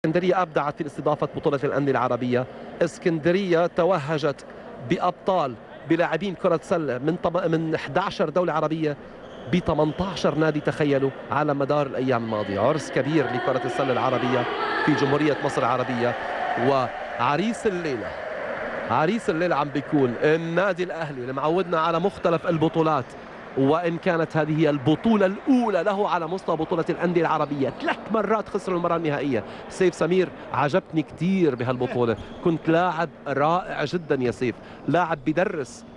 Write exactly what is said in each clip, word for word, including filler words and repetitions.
اسكندرية أبدعت في استضافة بطولة الأندية العربية. اسكندرية توهجت بأبطال بلاعبين كرة سلة من طب... من إحدى عشرة دولة عربية ب ثمانية عشر نادي، تخيلوا، على مدار الأيام الماضية. عرس كبير لكرة السلة العربية في جمهورية مصر العربية. وعريس الليلة عريس الليلة عم بيكون النادي الأهلي اللي معودنا على مختلف البطولات، وإن كانت هذه هي البطولة الأولى له على مستوى بطولة الأندية العربية. ثلاث مرات خسروا المباراة النهائية. سيف سمير عجبتني كثير بهالبطولة، كنت لاعب رائع جدا يا سيف، لاعب بدرس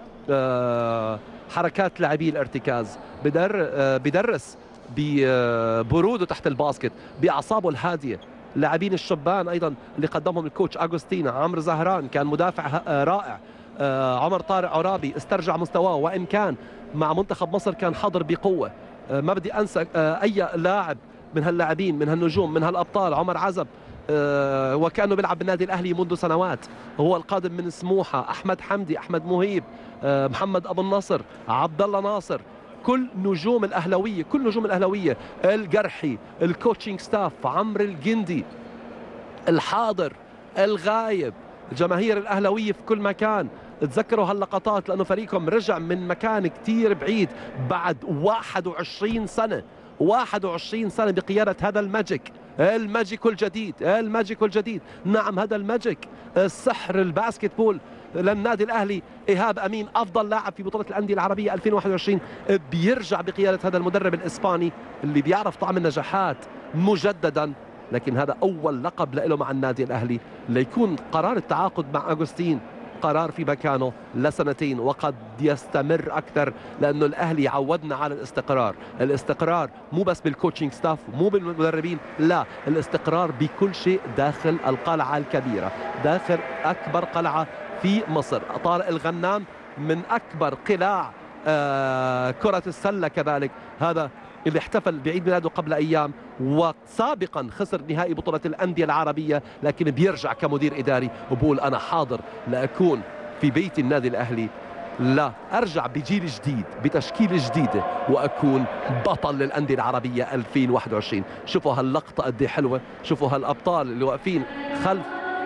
حركات لاعبي الارتكاز، بدر بدرس ببروده تحت الباسكت، بأعصابه الهادية. لاعبين الشبان أيضا اللي قدمهم الكوتش أغوستينا، عمرو زهران كان مدافع رائع، عمر طارق عرابي استرجع مستواه، وإن كان مع منتخب مصر كان حاضر بقوة. ما بدي أنسى أي لاعب من هاللاعبين، من هالنجوم، من هالأبطال. عمر عزب وكأنه بيلعب بالنادي الأهلي منذ سنوات، هو القادم من سموحة. أحمد حمدي، أحمد مهيب، محمد أبو النصر، عبد الله ناصر، كل نجوم الأهلوية، كل نجوم الأهلوية، الجرحي، الكوتشنج ستاف، عمرو الجندي، الحاضر، الغايب، الجماهير الأهلوية في كل مكان. تذكروا هاللقطات لأنه فريقكم رجع من مكان كتير بعيد بعد واحد وعشرين سنة، واحد وعشرين سنة بقيادة هذا الماجيك، الماجيك الجديد، الماجيك الجديد. نعم، هذا الماجيك، السحر الباسكت بول للنادي الأهلي. إيهاب أمين أفضل لاعب في بطولة الأندية العربية ألفين وواحد وعشرين، بيرجع بقيادة هذا المدرب الإسباني اللي بيعرف طعم النجاحات مجددا. لكن هذا أول لقب له مع النادي الأهلي، ليكون قرار التعاقد مع أغوستين قرار في مكانه لسنتين، وقد يستمر أكثر، لأنه الأهلي عودنا على الاستقرار. الاستقرار مو بس بالكوتشنج ستاف، مو بالمدربين، لا، الاستقرار بكل شيء داخل القلعة الكبيرة، داخل أكبر قلعة في مصر. طارق الغنام من أكبر قلاع آه كرة السلة كذلك، هذا اللي احتفل بعيد ميلاده قبل أيام، وسابقا خسر نهائي بطولة الأندية العربية، لكن بيرجع كمدير إداري وبقول أنا حاضر لأكون في بيت النادي الأهلي، لا أرجع بجيل جديد بتشكيلة جديدة وأكون بطل للأندية العربية ألفين وواحد وعشرين. شوفوا هاللقطة قد ايه حلوة، شوفوا هالأبطال اللي واقفين خلف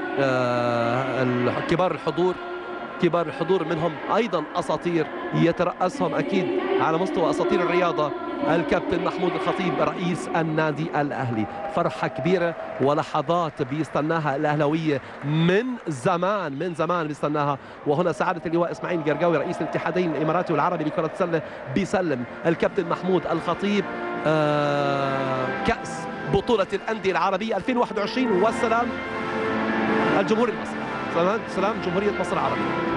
آه كبار الحضور، كبار الحضور منهم أيضا أساطير يترأسهم أكيد على مستوى أساطير الرياضة الكابتن محمود الخطيب رئيس النادي الأهلي. فرحة كبيرة ولحظات بيستناها الأهلوية من زمان، من زمان بيستناها. وهنا سعادة اللواء إسماعيل القرقاوي رئيس الاتحادين الإماراتي والعربي لكرة السلة بيسلم الكابتن محمود الخطيب آه كأس بطولة الأندية العربية ألفين وواحد وعشرين. والسلام الجمهور المصري، سلام سلام جمهورية مصر العربية.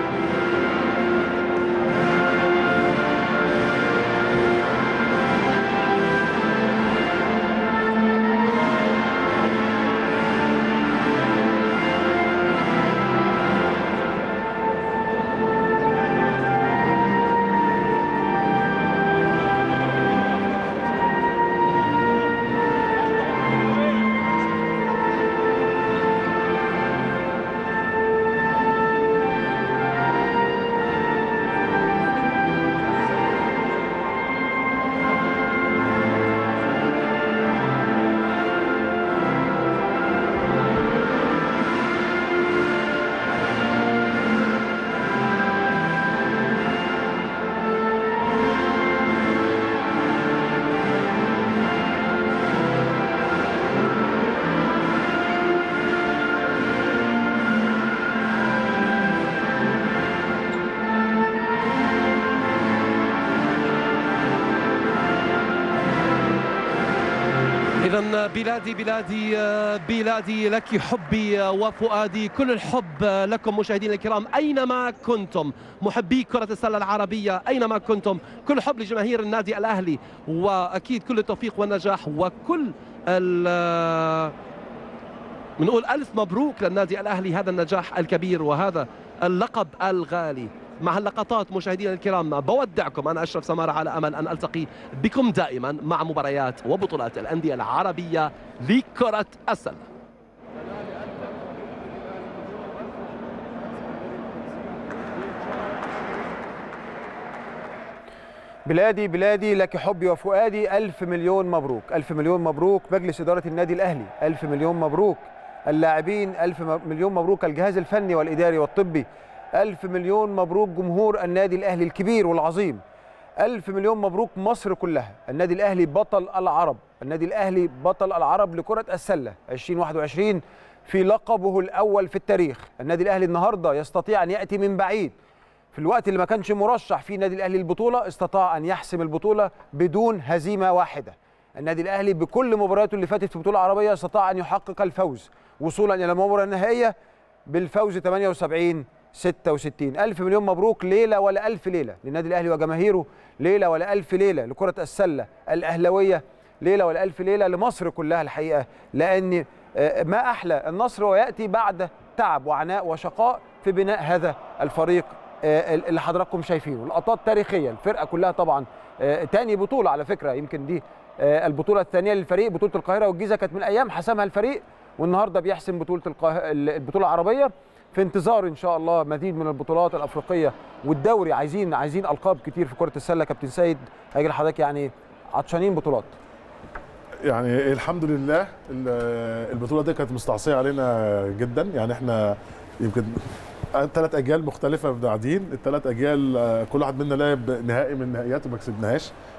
إذن بلادي بلادي بلادي لك حبي وفؤادي، كل الحب لكم مشاهدينا الكرام أينما كنتم، محبي كرة السلة العربية أينما كنتم، كل حب لجماهير النادي الأهلي، وأكيد كل التوفيق والنجاح وكل ال بنقول ألف مبروك للنادي الأهلي هذا النجاح الكبير وهذا اللقب الغالي. مع اللقطات مشاهدينا الكرام بودعكم، أنا أشرف سمارة، على أمل أن ألتقي بكم دائما مع مباريات وبطولات الأندية العربية لكرة السلة. بلادي بلادي لك حبي وفؤادي، ألف مليون مبروك، ألف مليون مبروك مجلس إدارة النادي الأهلي، ألف مليون مبروك اللاعبين، ألف مليون مبروك الجهاز الفني والإداري والطبي، ألف مليون مبروك جمهور النادي الأهلي الكبير والعظيم، ألف مليون مبروك مصر كلها. النادي الأهلي بطل العرب، النادي الأهلي بطل العرب لكرة السلة ألفين وواحد وعشرين في لقبه الأول في التاريخ. النادي الأهلي النهاردة يستطيع أن يأتي من بعيد في الوقت اللي ما كانش مرشح فيه النادي الأهلي البطولة، استطاع أن يحسم البطولة بدون هزيمة واحدة. النادي الأهلي بكل مبارياته اللي فاتت في بطولة عربية استطاع أن يحقق الفوز وصولا إلى المباراة النهائية بالفوز ثمانية وسبعين ستة وستين. ألف مليون مبروك، ليلة ولا ألف ليلة للنادي الأهلي وجماهيره، ليلة ولا ألف ليلة لكرة السلة الأهلوية، ليلة ولا ألف ليلة لمصر كلها الحقيقة، لأن ما أحلى النصر ويأتي بعد تعب وعناء وشقاء في بناء هذا الفريق اللي حضراتكم شايفينه. لقطات تاريخية، الفرقة كلها طبعا تاني بطولة على فكرة، يمكن دي البطولة الثانية للفريق، بطولة القاهرة والجيزة كانت من أيام حسمها الفريق، والنهارده بيحسم بطولة البطولة العربية، في انتظار ان شاء الله مزيد من البطولات الافريقيه والدوري. عايزين عايزين القاب كتير في كره السله. كابتن سيد هيجي لحضرتك، يعني عطشانين بطولات. يعني الحمد لله البطوله دي كانت مستعصيه علينا جدا، يعني احنا يمكن ثلاث اجيال مختلفه قاعدين، الثلاث اجيال كل واحد منا لعب نهائي من النهائيات وما كسبناهاش.